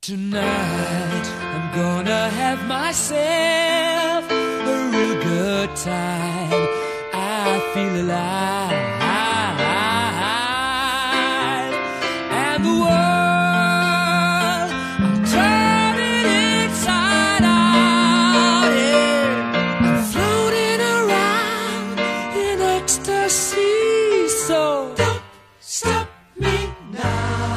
Tonight I'm gonna have myself a real good time. I feel alive, and the world, I'll turn it inside out. Yeah. I'm floating around in ecstasy, so don't stop me now.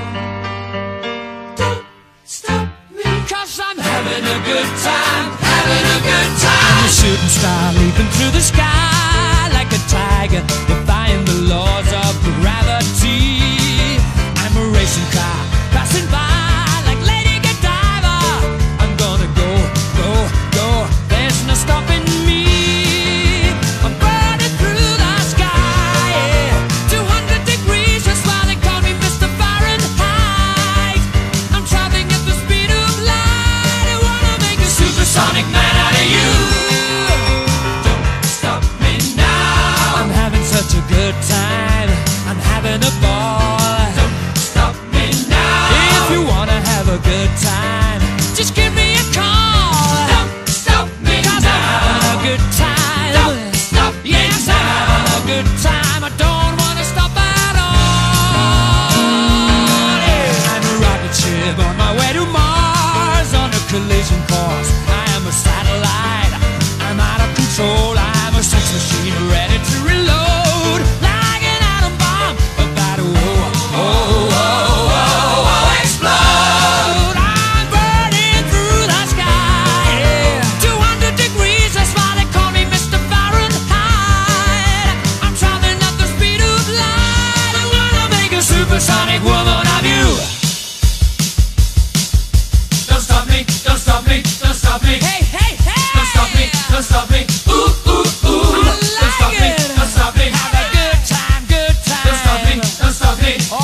I'm having a good time, having a good time. I'm a shooting star leaping through the sky like a tiger, defying the laws of gravity. I'm a racing car passing by like Lady Godiva. I'm gonna go, go, go. There's no stopping me. I'm burning through the sky, yeah. 200 degrees, that's why they call me Mr. Fahrenheit. I'm traveling at the speed of light. Supersonic man out of you. Don't stop me now. I'm having such a good time. I'm having a ball. Don't stop me now. If you wanna have a good time, just give me a call. Don't stop me now. 'Cause I'm having a good time. Don't stop me now. Yes, I'm having a good time. I don't wanna stop at all. Yeah. I'm a rocket ship on my way to Mars on a collision course. I'm a satellite, I'm out of control. I'm a sex machine ready to reload, like an atom bomb about to explode. I'm burning through the sky, yeah. 200 degrees, that's why they call me Mr. Fahrenheit. I'm traveling at the speed of light. I wanna make a supersonic woman of you. Don't stop me, don't stop me, don't stop me. Hey, hey, hey! Don't stop me, don't stop me. Ooh, ooh, ooh. Don't stop me, don't stop me. Have a good time, good time. Don't stop me, don't stop me. Oh!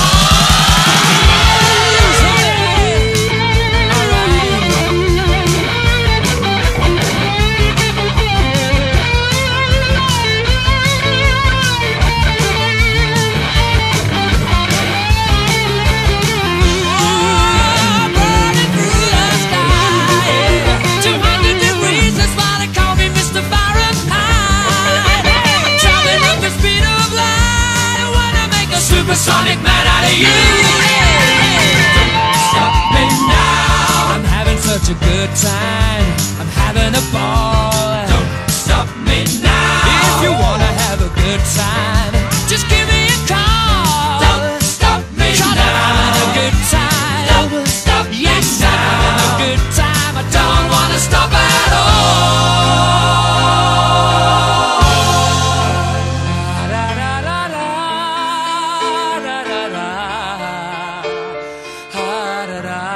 Supersonic man out of you. Don't stop me now. I'm having such a good time. I'm having a ball. Don't stop me now. If you wanna have a good time, just give me a call. Don't stop me now. I'm having a good time. Don't stop me now. Yes, I'm having a good time. I don't wanna stop at all. Da da